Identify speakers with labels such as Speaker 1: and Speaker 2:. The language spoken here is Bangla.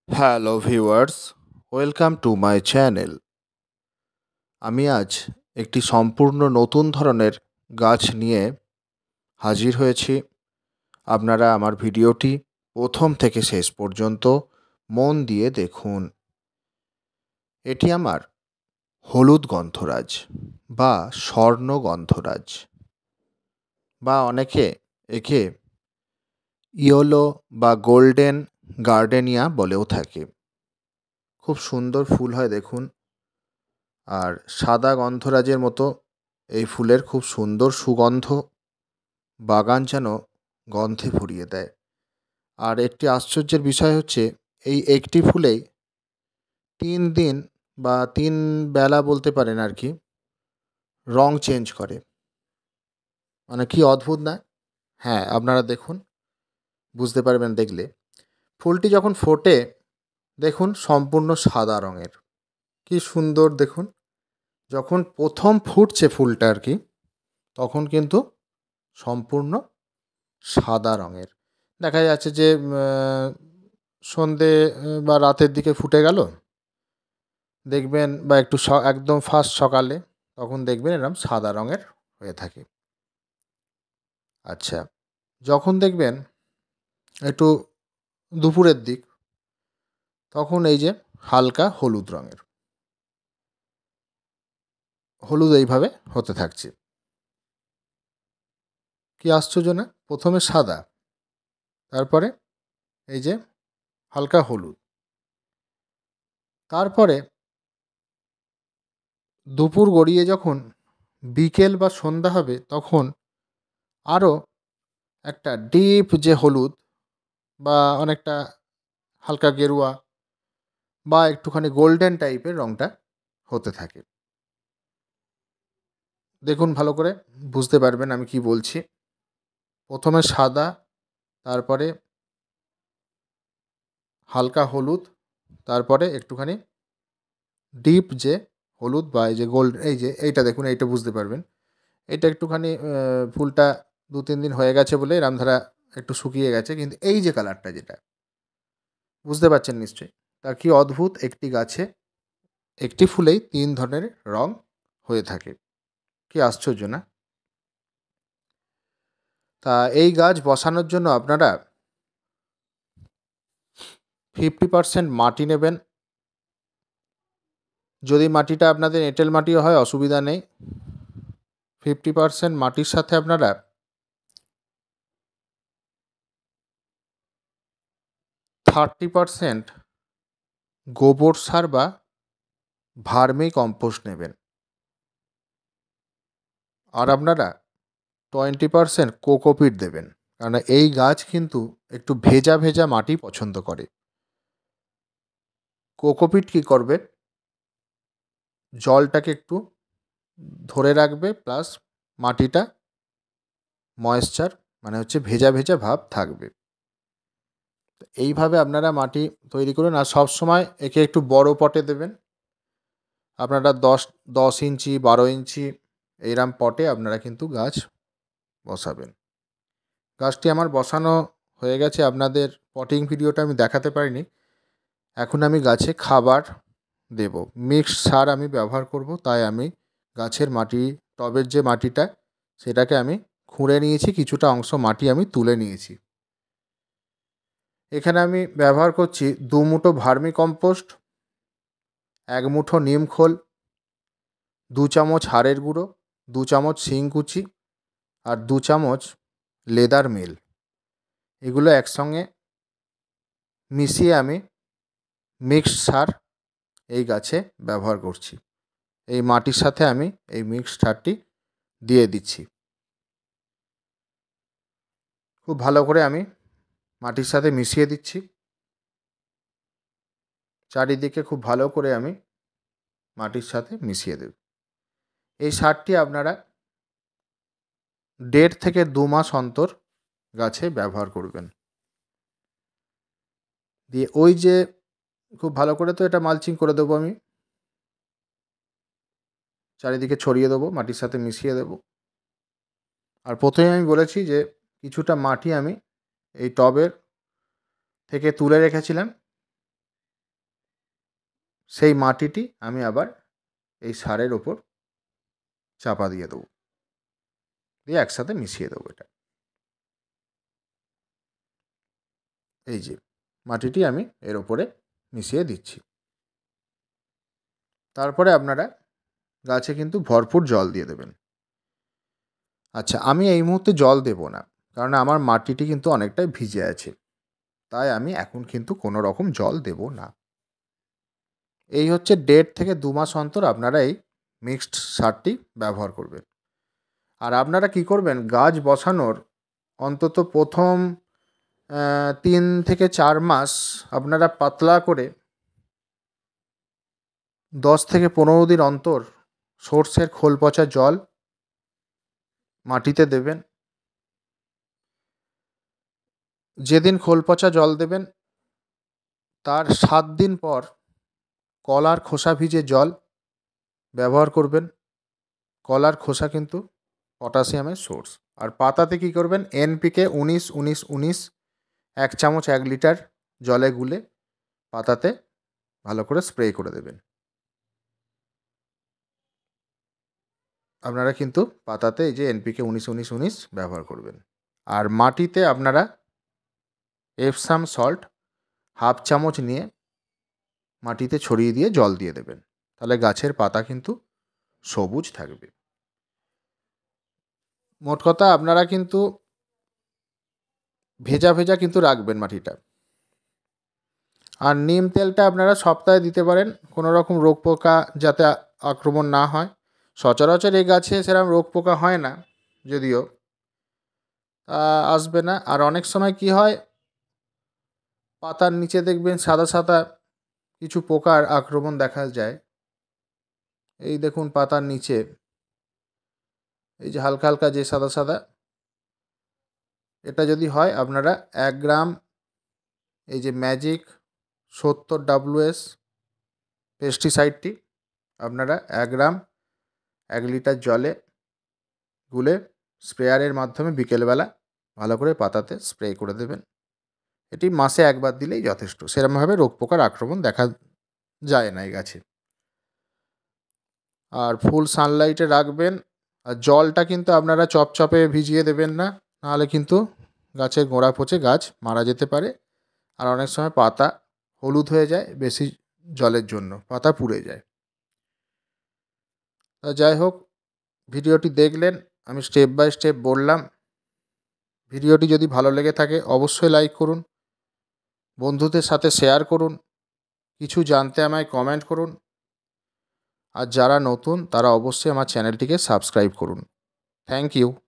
Speaker 1: Hello viewers, welcome to my channel. আমি আজ একটি সম্পূর্ণ নতুন ধরনের গাছ নিয়ে হাজির হয়েছি। আপনারা আমার ভিডিওটি প্রথম থেকে শেষ পর্যন্ত মন দিয়ে দেখুন। এটি আমার হলুদ গন্ধরাজ বা স্বর্ণ গন্ধরাজ, বা অনেকে একে ইয়েলো বা গোল্ডেন গার্ডেনিয়া বলেও থাকে। খুব সুন্দর ফুল হয় দেখুন, আর সাদা গন্ধরাজের মতো এই ফুলের খুব সুন্দর সুগন্ধ বাগান যেন গন্ধে ভরিয়ে দেয়। আর একটি আশ্চর্যের বিষয় হচ্ছে, এই একটি ফুলেই 3 দিন বা 3 বেলা বলতে পারেন আর কি, রং চেঞ্জ করে। মানে কি অদ্ভুত না? হ্যাঁ, আপনারা দেখুন, বুঝতে পারবেন দেখলে। ফুলটি যখন ফোটে দেখুন সম্পূর্ণ সাদা রঙের, কি সুন্দর দেখুন। যখন প্রথম ফুটছে ফুলটা আর কি, তখন কিন্তু সম্পূর্ণ সাদা রঙের দেখা যাচ্ছে যে সন্ধে বা রাতের দিকে ফুটে গেল দেখবেন, বা একটু একদম ফার্স্ট সকালে, তখন দেখবেন এরকম সাদা রঙের হয়ে থাকে। আচ্ছা, যখন দেখবেন একটু দুপুরের দিক, তখন এই যে হালকা হলুদ রঙের, হলুদ এইভাবে হতে থাকছে। কি আশ্চর্য না? প্রথমে সাদা, তারপরে এই যে হালকা হলুদ, তারপরে দুপুর গড়িয়ে যখন বিকেল বা সন্ধ্যা হবে, তখন আরও একটা ডিপ যে হলুদ বা অনেকটা হালকা গেরুয়া বা একটুখানি গোল্ডেন টাইপের রঙটা হতে থাকে। দেখুন ভালো করে, বুঝতে পারবেন আমি কি বলছি। প্রথমে সাদা, তারপরে হালকা হলুদ, তারপরে একটুখানি ডিপ যে হলুদ বা এই যে গোল্ড, এই যে এইটা দেখুন, এইটা বুঝতে পারবেন। এটা একটুখানি ফুলটা 2-3 দিন হয়ে গেছে বলে এরম ধারা একটু শুকিয়ে গেছে, কিন্তু এই যে কালারটা যেটা বুঝতে পারছেন নিশ্চয়ই। তা কি অদ্ভুত, একটি গাছে একটি ফুলেই 3 ধরনের রং হয়ে থাকে। কি আশ্চর্য না? তা এই গাছ বসানোর জন্য আপনারা 50% মাটি নেবেন। যদি মাটিটা আপনাদের এঁটেল মাটিও হয় অসুবিধা নেই। 50% মাটির সাথে আপনারা 30% গোবর সার বা ভার্মি কম্পোস্ট নেবেন। আর আপনারা 20% কোকোপিট দেবেন, কারণ এই গাছ কিন্তু একটু ভেজা ভেজা মাটি পছন্দ করে। কোকোপিট কী করবে, জলটাকে একটু ধরে রাখবে, প্লাস মাটিটা ময়েশ্চার মানে হচ্ছে ভেজা ভেজা ভাব থাকবে। এইভাবে আপনারা মাটি তৈরি করুন। আর সবসময় একে একটু বড় পটে দেবেন। আপনারা 10 ইঞ্চি 12 ইঞ্চি এইরকম পটে আপনারা কিন্তু গাছ বসাবেন। গাছটি আমার বসানো হয়ে গেছে, আপনাদের পটিং ভিডিওটা আমি দেখাতে পারিনি। এখন আমি গাছে খাবার দেব, মিক্সড সার আমি ব্যবহার করব, তাই আমি গাছের মাটি, টবের যে মাটিটা সেটাকে আমি খুঁড়ে নিয়েছি, কিছুটা অংশ মাটি আমি তুলে নিয়েছি। এখানে আমি ব্যবহার করছি 2 মুঠো ভার্মি কম্পোস্ট, 1 মুঠো নিম খোল, 2 চামচ হাড়ের গুঁড়ো, 2 চামচ শিংকুচি, আর 2 চামচ লেদার মিল। এগুলো একসঙ্গে মিশিয়ে আমি মিক্সড সার এই গাছে ব্যবহার করছি। এই মাটির সাথে আমি এই মিক্সড সারটি দিয়ে দিচ্ছি। খুব ভালো করে আমি মাটির সাথে মিশিয়ে দিচ্ছি। চারিদিকে খুব ভালো করে আমি মাটির সাথে মিশিয়ে দেব। এই সারটি আপনারা 1.5 থেকে 2 মাস অন্তর গাছে ব্যবহার করবেন। দিয়ে ওই যে খুব ভালো করে তো এটা মালচিং করে দেবো আমি, চারিদিকে ছড়িয়ে দেবো, মাটির সাথে মিশিয়ে দেবো। আর প্রথমে আমি বলেছি যে কিছুটা মাটি আমি এই টবের থেকে তুলে রেখেছিলাম, সেই মাটিটি আমি আবার এই সারের ওপর চাপা দিয়ে দেবো, দিয়ে একসাথে মিশিয়ে দেবো। এটা এই যে মাটিটি আমি এর ওপরে মিশিয়ে দিচ্ছি। তারপরে আপনারা গাছে কিন্তু ভরপুর জল দিয়ে দেবেন। আচ্ছা, আমি এই মুহূর্তে জল দেব না, কারণ আমার মাটিটি কিন্তু অনেকটাই ভিজে আছে, তাই আমি এখন কিন্তু কোনো রকম জল দেব না। এই হচ্ছে 1.5 থেকে 2 মাস অন্তর আপনারা এই মিক্সড সারটি ব্যবহার করবেন। আর আপনারা কি করবেন, গাছ বসানোর অন্তত প্রথম 3 থেকে 4 মাস আপনারা পাতলা করে 10 থেকে 15 দিন অন্তর সর্ষের খোল পচা জল মাটিতে দেবেন। যেদিন খোল পচা জল দেবেন তার 7 দিন পর কলার খোসা ভিজে জল ব্যবহার করবেন। কলার খোসা কিন্তু পটাশিয়ামের সোর্স। আর পাতাতে কী করবেন, এনপিকে 19-19-19 1 চামচ 1 লিটার জলে গুলে পাতাতে ভালো করে স্প্রে করে দেবেন। আপনারা কিন্তু পাতাতে এই যে এনপিকে 19-19-19 ব্যবহার করবেন। আর মাটিতে আপনারা এপসাম সল্ট 1/2 চামচ নিয়ে মাটিতে ছড়িয়ে দিয়ে জল দিয়ে দেবেন, তাহলে গাছের পাতা কিন্তু সবুজ থাকবে। মোট কথা আপনারা কিন্তু ভেজা ভেজা কিন্তু রাখবেন মাটিটা। আর নিম তেলটা আপনারা সপ্তাহে দিতে পারেন, কোনো রকম রোগ পোকা যাতে আক্রমণ না হয়। সচরাচর এই গাছে সেরকম রোগ পোকা হয় না, যদিও আসবে না। আর অনেক সময় কি হয়, পাতার নিচে দেখবেন সাদা সাদা কিছু পোকার আক্রমণ দেখা যায়। এই দেখুন পাতার নিচে এই যে হালকা হালকা যে সাদা সাদা, এটা যদি হয় আপনারা 1 গ্রাম এই যে ম্যাজিক 70 WS পেস্টিসাইডটি আপনারা 1 গ্রাম 1 লিটার জলে গুলে স্প্রেয়ারের মাধ্যমে বিকেলবেলা ভালো করে পাতাতে স্প্রে করে দেবেন। এটি মাসে 1 বার দিলেই যথেষ্ট। সেরকমভাবে রোগ পোকার আক্রমণ দেখা যায় না এই গাছে। আর ফুল সানলাইটে রাখবেন। আর জলটা কিন্তু আপনারা চপচপে ভিজিয়ে দেবেন না, নাহলে কিন্তু গাছের গোড়া পচে গাছ মারা যেতে পারে। আর অনেক সময় পাতা হলুদ হয়ে যায় বেশি জলের জন্য, পাতা পুড়ে যায়। তা যাই হোক, ভিডিওটি দেখলেন, আমি স্টেপ বাই স্টেপ বললাম। ভিডিওটি যদি ভালো লেগে থাকে অবশ্যই লাইক করুন, বন্ধুদের সাথে শেয়ার করুন, কিছু জানতে আমায় কমেন্ট করুন। আর যারা নতুন তারা অবশ্যই আমার চ্যানেলটিকে সাবস্ক্রাইব করুন। Thank you.